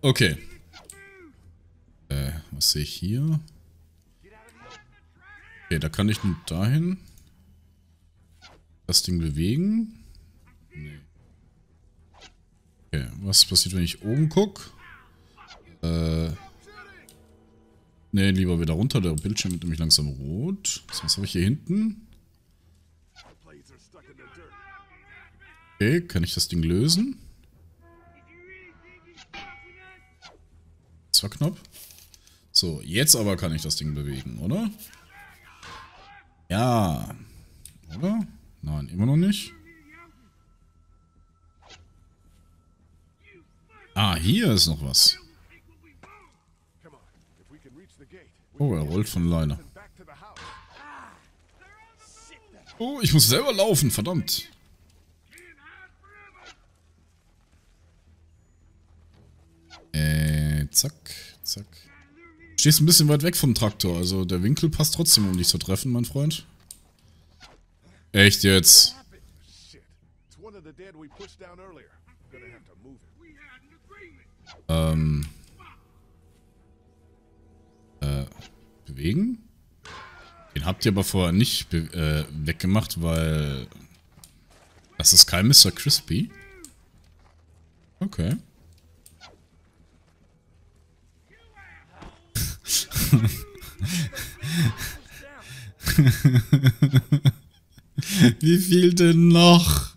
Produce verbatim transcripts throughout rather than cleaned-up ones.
Okay. Äh, was sehe ich hier? Okay, da kann ich nur dahin. Das Ding bewegen. Nee. Okay, was passiert, wenn ich oben gucke? Äh. Ne, lieber wieder runter. Der Bildschirm wird nämlich langsam rot. So, was habe ich hier hinten? Okay, kann ich das Ding lösen? Das war knapp. So, jetzt aber kann ich das Ding bewegen, oder? Ja. Oder? Nein, immer noch nicht. Ah, hier ist noch was. Oh, er rollt von alleine. Oh, ich muss selber laufen, verdammt. Äh, zack, zack. Du stehst ein bisschen weit weg vom Traktor, also der Winkel passt trotzdem, um dich zu treffen, mein Freund. Echt jetzt? Ähm. Äh, bewegen? Den habt ihr aber vorher nicht äh, weggemacht, weil... Das ist kein Mister Crispy. Okay. Wie viel denn noch?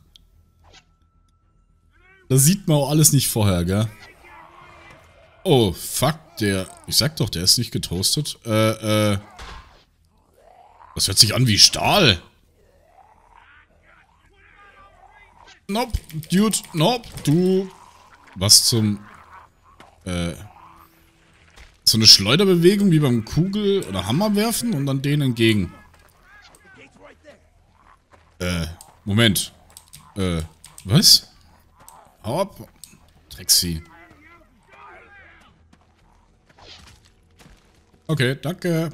Das sieht man auch alles nicht vorher, gell? Oh, fuck, der... Ich sag doch, der ist nicht getoastet. Äh, äh... Das hört sich an wie Stahl. Nope, Dude, nope, du... Was zum... Äh... So eine Schleuderbewegung wie beim Kugel- oder Hammerwerfen und dann denen entgegen. Äh, Moment. Äh, was? Hau ab. Drecksvieh. Okay, danke.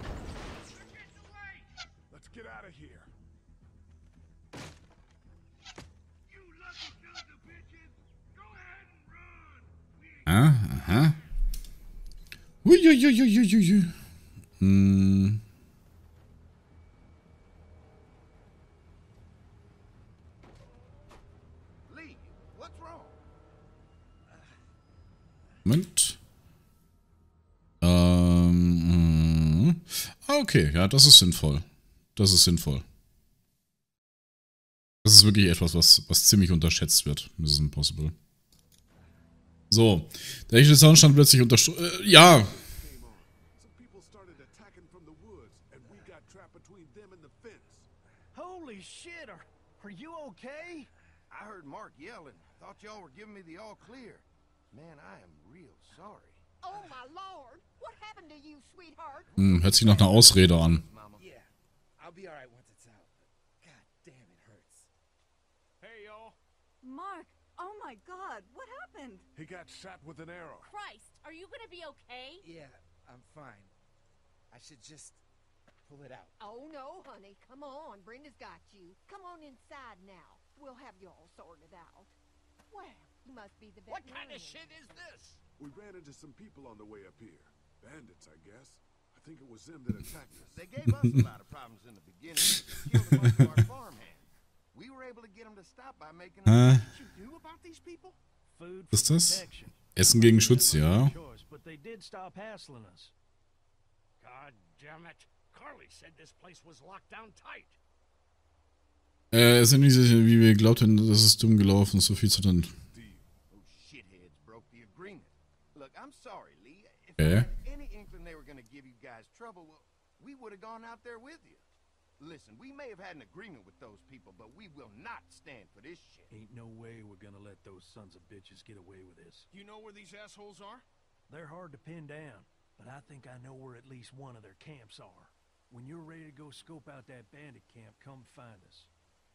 Ah, aha. Uiuiuiuiui. Hm. Moment. Ähm. Ah, okay. Ja, das ist sinnvoll. Das ist sinnvoll. Das ist wirklich etwas, was, was ziemlich unterschätzt wird. Mission Impossible. So. Der echte Sound stand plötzlich unter... Äh, ja. Holy shit, are, are you okay? I heard Mark yelling. Thought y'all were giving me the all clear. Man, I am real sorry. Oh my lord, what happened to you, sweetheart? Hm, hört sich nach einer Ausrede an. Yeah, I'll be alright once it's out, but god damn it hurts. Hey, y'all. Mark, oh my god, what happened? He got shot with an arrow. Christ, are you gonna be okay? Yeah, I'm fine. I should just pull it out. Oh no, honey, come on, Brenda's got you. Come on inside now. We'll have you all sorted out. Well, you must be the What veterinarian. kind of shit is this? We ran into some people on the way up here. Bandits, I guess. I think it was them that attacked us. They gave us a lot of problems in the beginning. Killed a bunch of our farmhands. We were able to get them to stop by making Hä? them... What you do about these people? Food Was ist das? protection. Essen gegen Schutz, ja. Choice, but they did stop hassling us. God damn it. Carly said this place was locked down tight. Äh, es ist nicht sicher, wie wir glaubt haben, das ist dumm gelaufen, so viel zu tun. Those shitheads broke the agreement. Look, I'm sorry, Lee. If Okay. I had any inkling they were going to give you guys trouble, well, we would have gone out there with you. Listen, we may have had an agreement with those people, but we will not stand for this shit. Ain't no way we're gonna let those sons of bitches get away with this. You know where these assholes are? They're hard to pin down, but I think I know where at least one of their camps are. When you're ready to go scope out that bandit camp, come find us.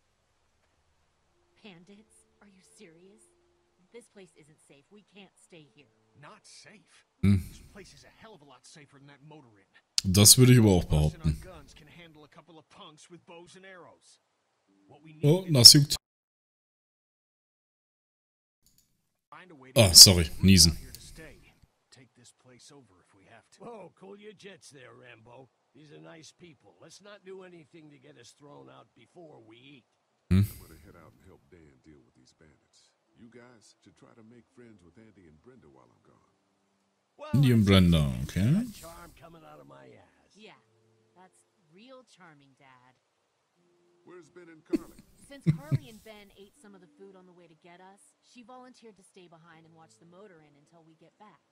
Bandits? Are you serious? This place isn't safe. We can't stay here. Not safe. Hm. This place is a hell of a lot safer than that motor inn. Das würde ich aber auch Us and our behaupten. guns can handle a couple of punks with bows and arrows. What we need Oh, is das juckt. find a way to Ah, get sorry, these groups niesen. out here to stay. place over if we have to. Oh, cool your jets there, Rambo. These are nice people. Let's not do anything to get us thrown out before we eat. I'm gonna head out and help Dan deal with these bandits. You guys should try to make friends with Andy and Brenda while I'm gone. Well, Andy and that's Brenda, easy. okay. Got charm coming out of my ass. Yeah, that's real charming, Dad. Where's Ben and Carly? Since Carly and Ben ate some of the food on the way to get us, she volunteered to stay behind and watch the motor inn until we get back.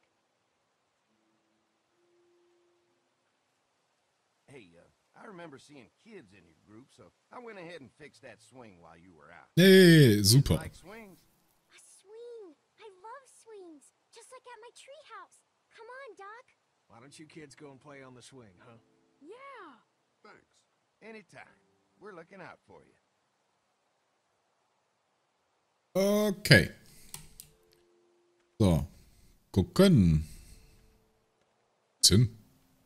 Hey, uh, I remember seeing kids in your group, so I went ahead and fixed that swing while you were out. Hey, super. Like swings? A swing. I love swings. Just like at my treehouse. Come on, Doc. Why don't you kids go and play on the swing, huh? Yeah. Thanks. Anytime. We're looking out for you. Okay. So. Gucken. Hin.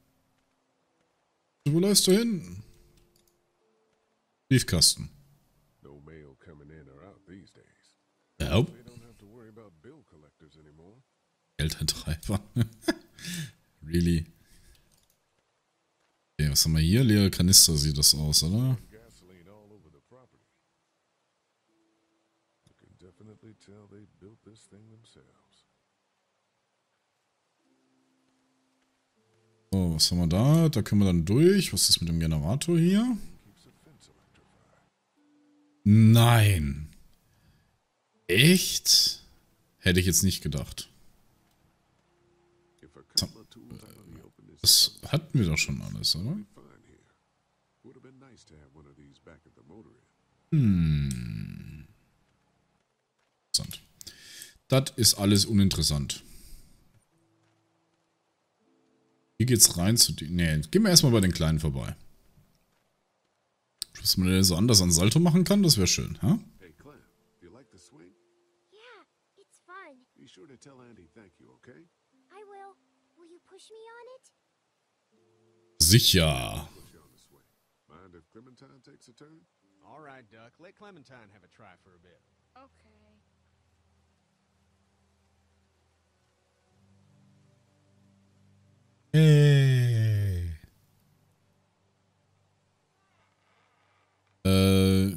Wo läufst du hin? Briefkasten. No mail coming in or out these days. Ja. They don't have to worry about bill collectors anymore. Geldantreiber. Really? Okay, was haben wir hier? Leere Kanister sieht das aus, oder? Gasoline all over the property. You can definitely tell they built this thing themselves. So, was haben wir da? Da können wir dann durch. Was ist mit dem Generator hier? Keeps the fence electrified. Nein. Echt? Hätte ich jetzt nicht gedacht. If a couple of tools out in the open is Das hatten wir doch schon alles, oder? fine here. Would have been nice to have one of these back at the motor inn. Hm. Interessant. Das ist alles uninteressant. Hier geht's rein zu den. Nee, gehen wir erstmal bei den Kleinen vorbei. Was man denn so anders an Salto machen kann, das wäre schön, ha? Hey, Clem, do you like the swing? Yeah, it's fun. Be sure to tell Andy thank you, okay? I will. Will you push me on it? Sicher. Put you on the swing. Mind if Clementine takes a turn? All right, Duck. Let Clementine have a try for a bit. Okay. Hey. Äh.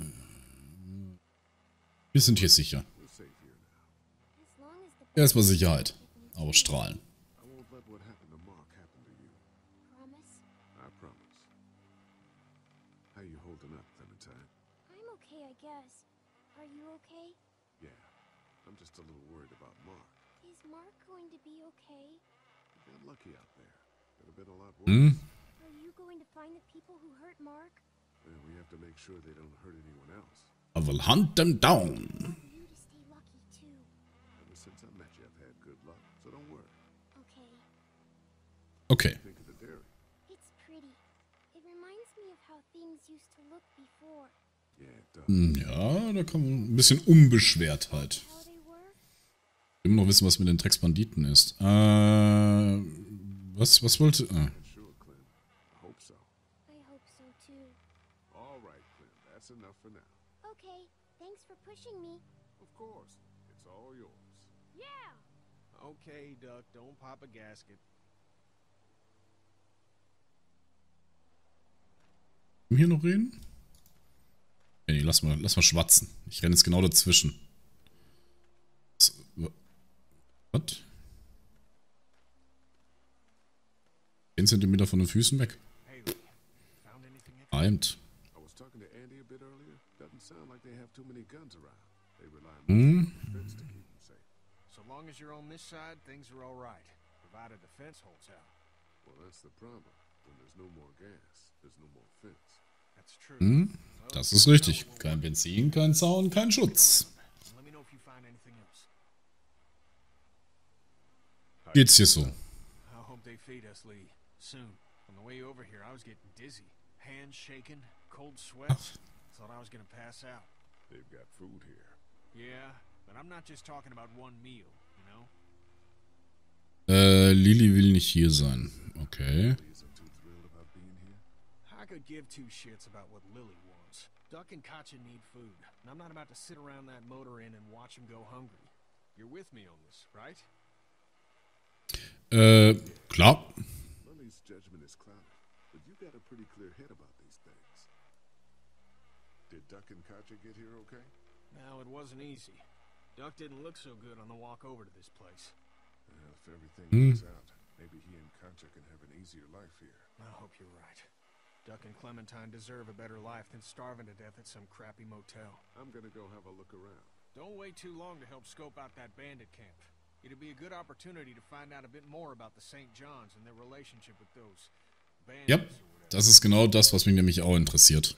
Wir sind hier sicher. We're safe here now. As long as the Erstmal Sicherheit. Ausstrahlen. I won't let what happened to Mark happen to you. promise. I promise. How you holding up, Clementine? I'm okay, I guess. Are you okay? Yeah, I'm just a little worried about Mark. Is Mark going to be okay? You got lucky out there. Could have been a lot worse. Hm? Are you going to find the people who hurt Mark? Well, we have to make sure they don't hurt anyone else. I will hunt them down. For you to stay lucky too. Ever since I met you, I've had good luck, so don't worry. Okay. Okay. Think of the dairy. It's pretty. It reminds me of how things used to look before. Yeah, it does. Hm, ja, da kommt ein bisschen Unbeschwertheit. How they were. Wir müssen noch wissen, was mit den Drecksbanditen ist. Äh. Was, was wollte. Ah. Sure, Clem. I hope so. I hope so too. All right, Clem. That's enough for now. Okay. Thanks for pushing me. Of course. It's all yours. Yeah. Okay, Duck. Don't pop a gasket. Können wir hier noch reden? Nee, lass mal, lass mal schwatzen. Ich renne jetzt genau dazwischen. Was? zehn Zentimeter von den Füßen weg. Hey, Lee, found anything interesting? Reimt. I was talking to Andy a bit earlier. Doesn't sound like they have too many guns around. They rely on Hm? the fence to keep them safe. So long as you're on this side, things are all right. Provided the fence holds out. Well, that's the problem. When there's no more gas, there's no more fence. That's true. Hm? Das ist richtig. Kein Benzin, kein Zaun, kein Schutz. Let me know if you find anything else. Geht's hier so? I hope they feed us, Lee. Soon. On the way over here, I was getting dizzy. Hands shaking, cold sweats. Thought I was gonna pass out. They've got food here. Yeah, but I'm not just talking about one meal, you know? Äh, Lily will nicht hier sein. Okay. He isn't too thrilled about being here. I could give two shits about what Lily wants. Duck and Katja need food, and I'm not about to sit around that motor inn and watch them go hungry. You're with me on this, right? Äh, klar. Money's judgment is clouded, but you got a pretty clear head about these things. Did Duck and Katja get here okay? No, it wasn't easy. Duck didn't look so good on the walk over to this place. Well, if everything Hmm. works out, maybe he and Katja can have an easier life here. I hope you're right. Duck and Clementine deserve a better life than starving to death at some crappy motel. I'm gonna go have a look around. Don't wait too long to help scope out that bandit camp. It'd be a good opportunity to find out a bit more about the Saint Johns and their relationship with those bandits. Ja, das ist genau das, was mich nämlich auch interessiert.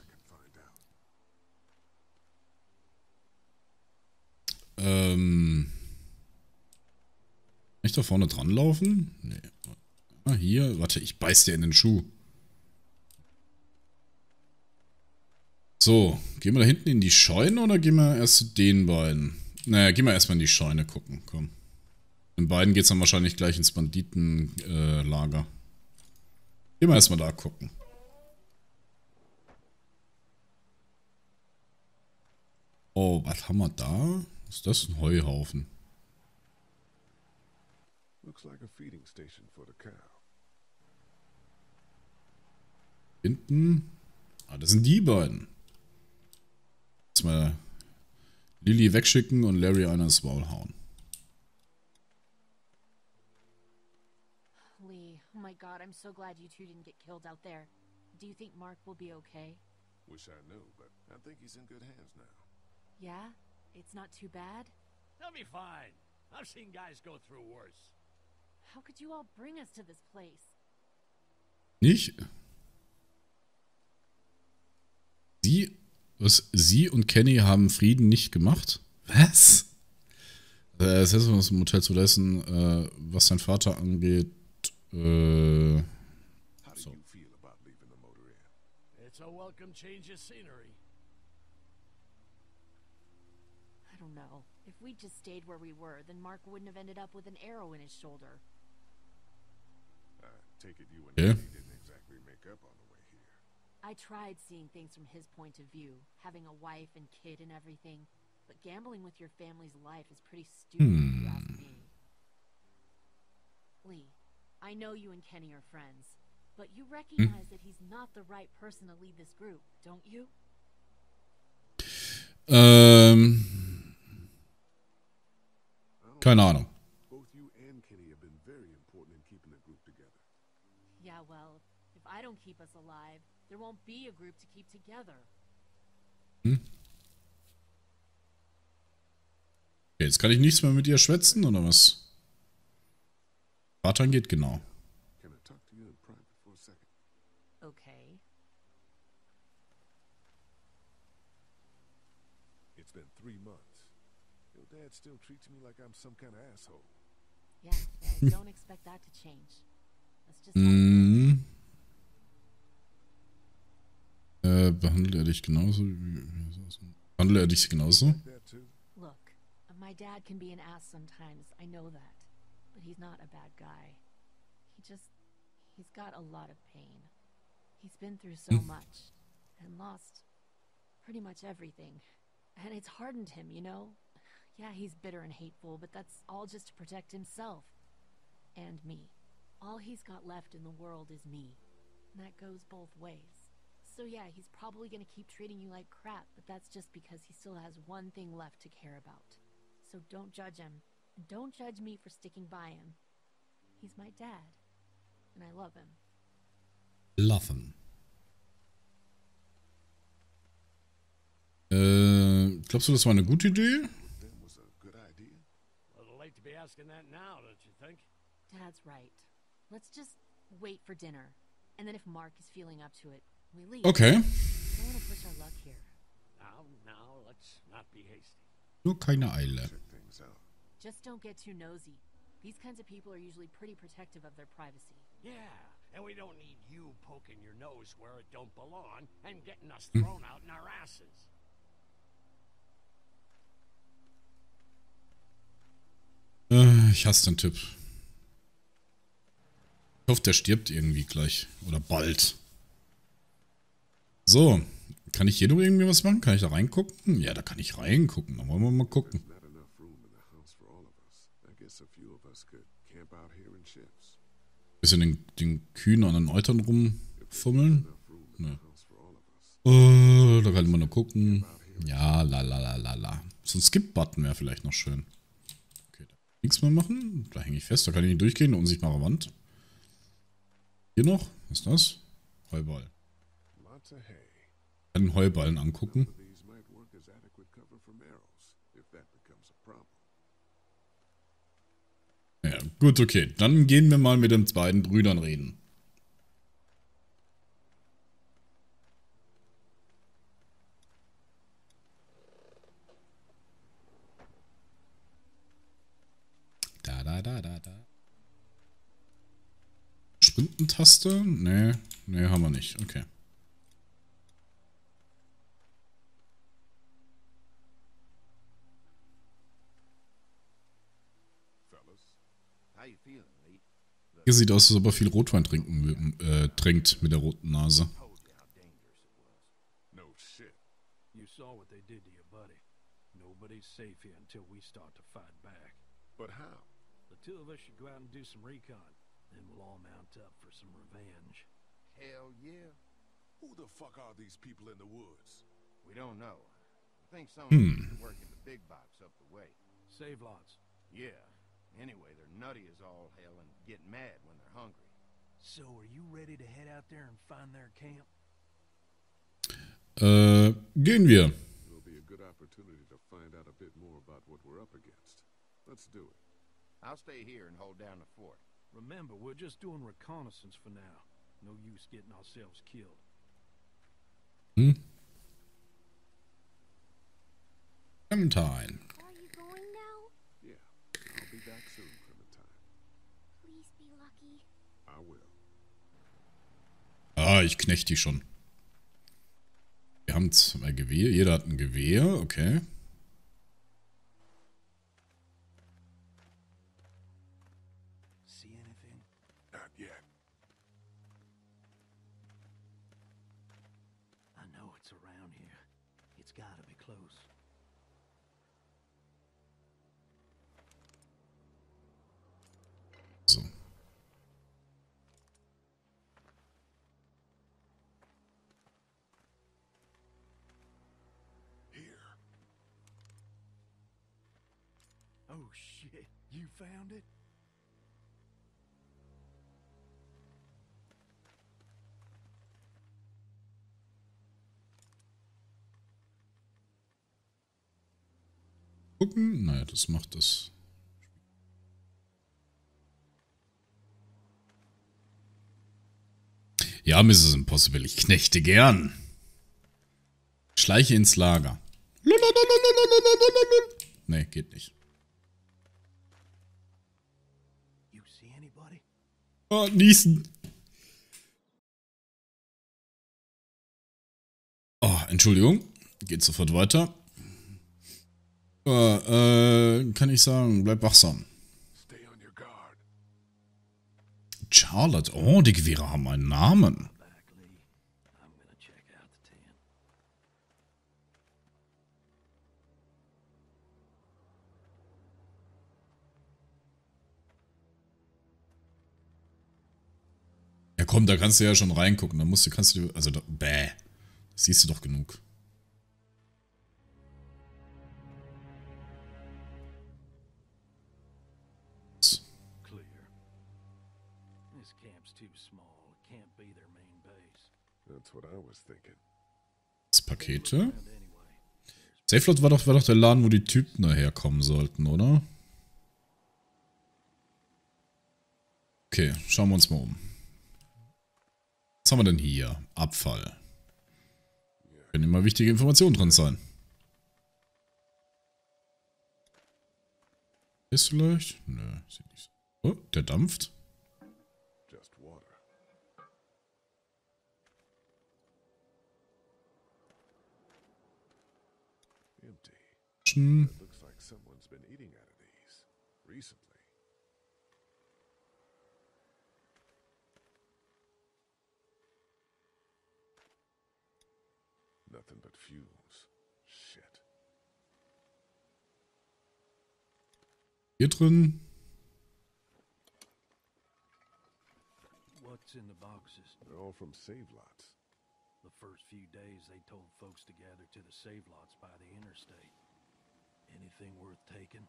Ähm. Kann ich da vorne dran laufen? Nee. Ah, hier. Warte, ich beiß dir in den Schuh. So, gehen wir da hinten in die Scheune oder gehen wir erst zu den beiden? Naja, gehen wir erstmal in die Scheune gucken, komm. Den beiden geht's dann wahrscheinlich gleich ins Banditenlager. Äh, gehen wir erstmal da gucken. Oh, was haben wir da? Was ist das? Ein Heuhaufen. Looks like a feeding station for the cow. Hinten. Ah, das sind die beiden. Jetzt mal Lily wegschicken und Larry einer ins Maul hauen. Lee, oh my god, I'm so glad you two didn't get killed out there. Do you think Mark will be okay? Wish I knew, but I think he's in good hands now. Yeah? It's not too bad? They'll be fine. I've seen guys go through worse. How could you all bring us to this place? Nicht? Sie, was, sie und Kenny haben Frieden nicht gemacht? Was? Äh, das heißt, was im Hotel zu leisten, äh, was sein Vater angeht, äh, How do you feel about leaving the motor inn? It's a welcome change of scenery. I don't know. If we'd just stayed where we were, then Mark wouldn't have ended up with an arrow in his shoulder. I take it you and Yeah. Eddie didn't exactly make up on the way here. I tried seeing things from his point of view, having a wife and kid and everything, but gambling with your family's life is pretty stupid if you ask me. Lee, I know you and Kenny are friends, but you recognize that he's not the right person to lead this group, don't you? Ähm, keine Ahnung. Both you and Kenny have been very important in keeping the group together. Yeah, well, if I don't keep us alive, there won't be a group to keep together. Hm? Okay, jetzt kann ich nichts mehr mit ihr schwätzen, oder was? Vater geht genau. Can I talk to you in private for a second? Okay. It's been three months. Your dad still treats me like I'm some kind of asshole. Yeah, well, don't expect that to change. That's just how it is. Mhm. Äh, behandelt er dich genauso? wie- Behandelt er dich genauso? That too? Look, my dad can be an ass sometimes, I know that. But he's not a bad guy. He just, he's got a lot of pain. He's been through so much and lost pretty much everything. And it's hardened him, you know? Yeah, he's bitter and hateful, but that's all just to protect himself. And me. All he's got left in the world is me. And that goes both ways. So yeah, he's probably gonna keep treating you like crap, but that's just because he still has one thing left to care about. So don't judge him. And don't judge me for sticking by him. He's my dad. And I love him. Lachen. Äh, glaubst du, das war eine gute Idee? That was a good idea. A little late to be asking that now, don't you think? Dad's right. Let's just wait for dinner. And then if Mark is feeling up to it, we leave. Okay. I don't want to push our luck here. Now, now, let's not be hasty. Nur keine Eile. Check things out. Just don't get too nosy. These kinds of people are usually pretty protective of their privacy. Yeah, and we don't need you poking your nose where it don't belong and getting us thrown out in our asses. Äh, ich hasse den Typ. Ich hoffe, der stirbt irgendwie gleich. Oder bald. So. Kann ich hier noch irgendwie was machen? Kann ich da reingucken? Ja, da kann ich reingucken. Dann wollen wir mal gucken. Not enough room in the house for all of us. I guess a few of us could camp out here in shifts. Bisschen den, den Kühen an den Eutern rumfummeln. Ne. Oh, da kann man nur gucken. Ja, la la la la la. So ein Skip-Button wäre vielleicht noch schön. Okay, da nichts mehr machen. Da hänge ich fest, da kann ich nicht durchgehen. Eine unsichtbare Wand. Hier noch? Was ist das? Heuball. Einen Heuballen angucken. Ja, gut, okay. Dann gehen wir mal mit den beiden Brüdern reden. Da, da, da, da, da. Sprintentaste? Nee, nee, haben wir nicht. Okay. Hier sieht aus, als ob er viel Rotwein trinken, äh, trinkt mit der roten Nase. You saw what they did to your buddy. Nobody's safe here until we start to fight back. But how? The two of us should go out and do some recon. Then we'll all mount up for some revenge. Hell yeah. Who the fuck are these people in the woods? We don't know. I think some Hmm. of them work in the big box up the way. Save lots. Yeah. Anyway, they're nutty as all hell and get mad when they're hungry. So are you ready to head out there and find their camp? Äh, gehen wir. It'll be a good opportunity to find out a bit more about what we're up against. Let's do it. I'll stay here and hold down the fort. Remember, we're just doing reconnaissance for now. No use getting ourselves killed. Hm? Clementine. Are you going now? Yeah, I'll be back soon, Clementine. Please be lucky. I will. Ah, ich knecht die schon. Wir haben zwei Gewehr. Jeder hat ein Gewehr. Okay. See anything? Not yet. I know it's around here. It's gotta be close. So. Here. Oh shit, you found it? Gucken. Naja, das macht das. Ja, Missus Impossible, ich knechte gern. Schleiche ins Lager. Nee, geht nicht. You see anybody? Oh, niesen. Oh, Entschuldigung. Geht sofort weiter. Oh, äh, kann ich sagen, bleib wachsam. Stay on your guard. Charlotte, oh, die Gewehre haben einen Namen. Back, Lee. I'm gonna check out the tent. Ja komm, da kannst du ja schon reingucken. Da musst du, kannst du, also, da, bäh. Das siehst du doch genug. Clear. This camp's too small. It can't be their main base. That's what I was thinking. Das Pakete. And anyway, Safelot war doch, war doch der Laden, wo die Typen daher kommen sollten, oder? Okay, schauen wir uns mal um. Was haben wir denn hier? Abfall. Können immer wichtige Informationen drin sein. Ist vielleicht? Nö, sieht nicht so. Oh, der dampft. Just water. Empty. Schen. It looks like someone's been eating out of these recently. Nothing but fumes. Shit. Hier drin. What's in the boxes? They're all from save lots. The first few days they told folks to gather to the save lots by the interstate. Anything worth taking?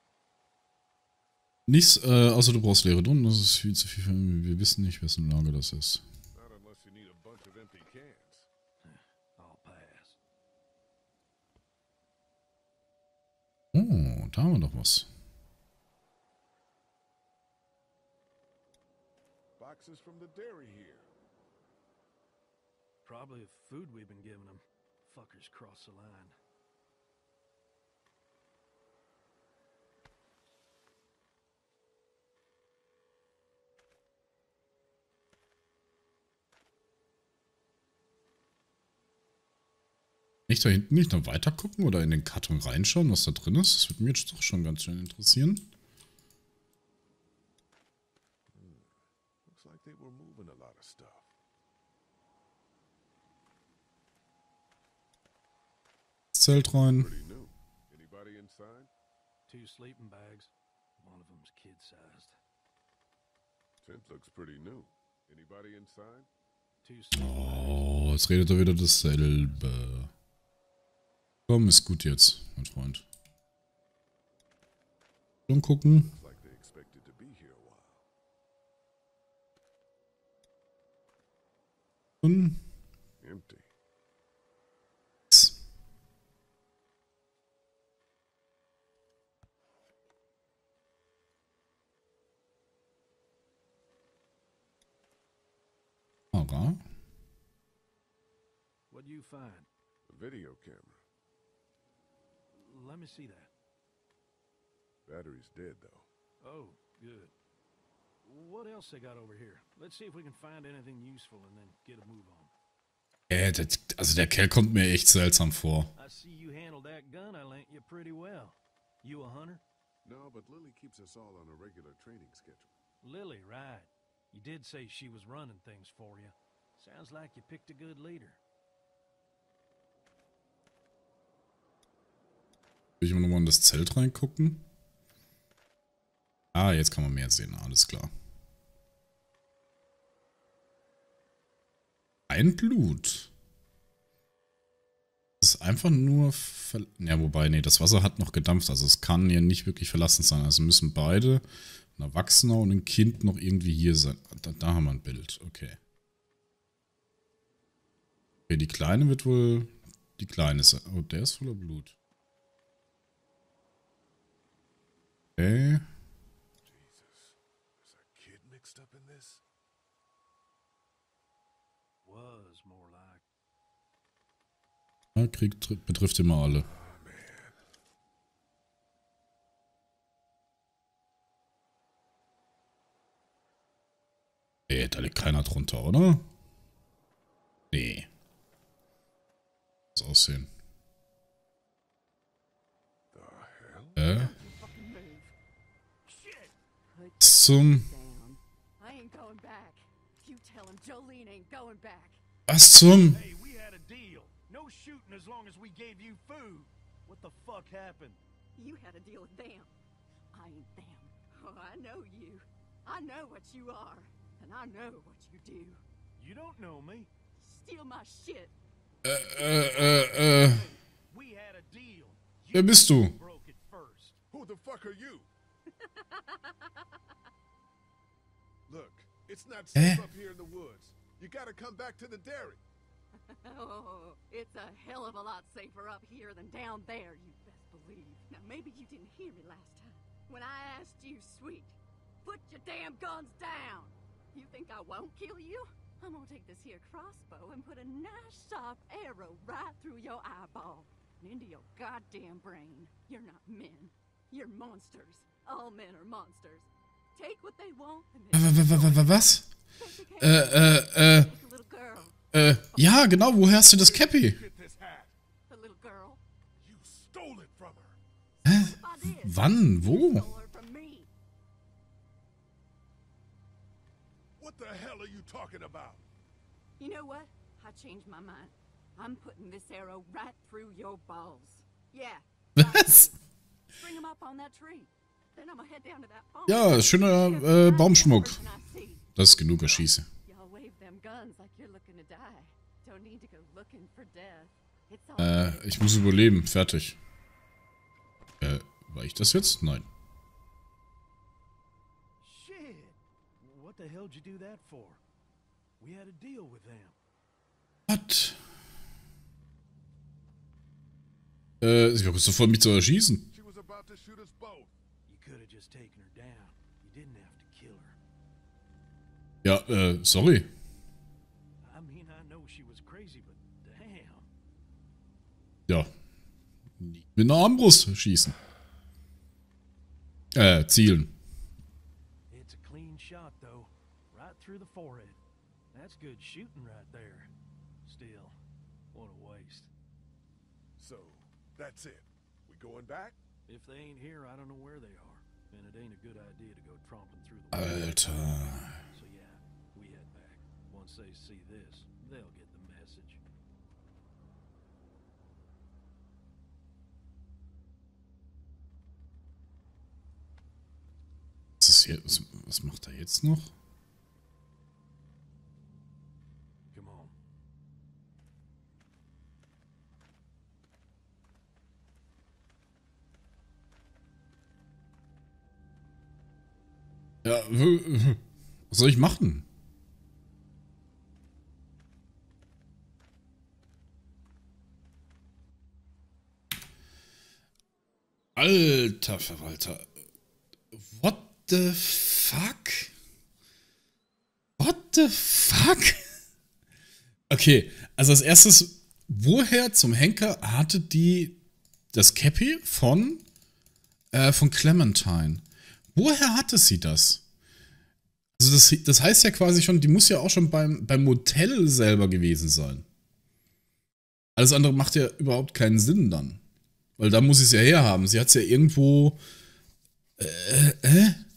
Nichts, äh, außer du brauchst leere Donen. Das ist viel zu viel für mich. Wir wissen nicht, wessen Lager das ist. Not unless you need a bunch of empty cans. I'll pass. Oh, da haben wir doch was. Boxes from the dairy here. Probably the food we've been giving them. Fuckers cross the line. Nicht da hinten nicht noch weiter gucken oder in den Karton reinschauen, was da drin ist? Das würde mich jetzt doch schon ganz schön interessieren. Hmm. Looks like they were moving a lot of stuff. Zelt rein. Pretty new. Anybody inside? Two sleeping bags. One of them's kid-sized. Tent looks pretty new. Anybody inside? Two sleeping Oh, jetzt redet er wieder dasselbe. Komm, ist gut jetzt, mein Freund. Dann gucken. Looks like they expected to be here a while. Und Empty. Ara. What do you find? A video camera. Let me see that. Battery's dead though. Oh, good. What else they got over here? Let's see if we can find anything useful and then get a move on. Äh, das, also der Kerl kommt mir echt seltsam vor. I see you handled that gun I lent you pretty well. You a hunter? No, but Lily keeps us all on a regular training schedule. Lily, right. You did say she was running things for you. Sounds like you picked a good leader. Will ich mal nochmal in das Zelt reingucken? Ah, jetzt kann man mehr sehen, alles klar. Ein Blut. Das ist einfach nur... Ver ja, wobei, nee, das Wasser hat noch gedampft, also es kann ja nicht wirklich verlassen sein. Also müssen beide, ein Erwachsener und ein Kind, noch irgendwie hier sein. Da, da haben wir ein Bild, okay. Okay, die Kleine wird wohl... Die Kleine ist... Oh, der ist voller Blut. Okay. Jesus. Is a kid mixed up in this? Was more like. Ja, Krieg betrifft immer alle. Oh man. Ey, da liegt keiner drunter, oder? Nee. Das aussehen. The hell? Äh? Zum... I ain't going back. You tell him Jolene ain't going back. Was zum... Hey, we had a deal. No shooting as long as we gave you food. What the fuck happened? You had a deal with them. I ain't them. Oh, I know you. I know what you are. And I know what you do. You don't know me. Steal my shit. Äh, äh, äh, äh... We had a deal. Wer bist du? Broke it first. Who the fuck are you? Look, it's not safe Eh? up here in the woods. You gotta come back to the dairy. Oh, it's a hell of a lot safer up here than down there, you best believe. Now, maybe you didn't hear me last time. When I asked you, sweet, put your damn guns down. You think I won't kill you? I'm gonna take this here crossbow and put a nice sharp arrow right through your eyeball and into your goddamn brain. You're not men. You're monsters. All men are monsters. Take what they want and then... Was? Äh, äh, äh... Äh, ja, genau, woher hast du das Cappy? Get this hat. The little girl. You stole it from her. Hä? Wann? Wo? What the hell are you talking about? You know what? I changed my mind. I'm putting this arrow right through your balls. Yeah. Was? Bring them up on that tree. Then I'm gonna head down to that farm. Ja, schöner äh, Baumschmuck. Das ist genug Erschieße. Y'all damn guns like you're looking to die. Don't need to go looking for death. It's all Äh, ich muss überleben. Fertig. Äh, war ich das jetzt? Nein. Shit! What the hell did you do that for? We had a deal with them. Was? Äh, sie war kurz davor, mich zu erschießen. She was about to shoot us both. You could have just taken her down. You didn't have to kill her. Ja, äh, sorry. I mean, I know she was crazy, but damn. Ja. Mit einer Armbrust schießen. Äh, zielen. It's a clean shot, though. Right through the forehead. That's good shooting right there. Still, what a waste. So, that's it. We going back? If they ain't here, I don't know where they are. And it ain't a good idea to go tromping through the woods. Alter. So yeah, we head back. Once they see this, they'll get the message. Was ist hier? Was, was macht er jetzt noch? Come on. Ja, was soll ich machen? Alter Verwalter. What the fuck? What the fuck? Okay, also als erstes, woher zum Henker hatte die das Cappy von, äh, von Clementine? Woher hatte sie das? Also das, das heißt ja quasi schon, die muss ja auch schon beim, beim Motel selber gewesen sein. Alles andere macht ja überhaupt keinen Sinn dann. Weil da muss sie es ja herhaben. Sie hat es ja irgendwo... Äh, äh?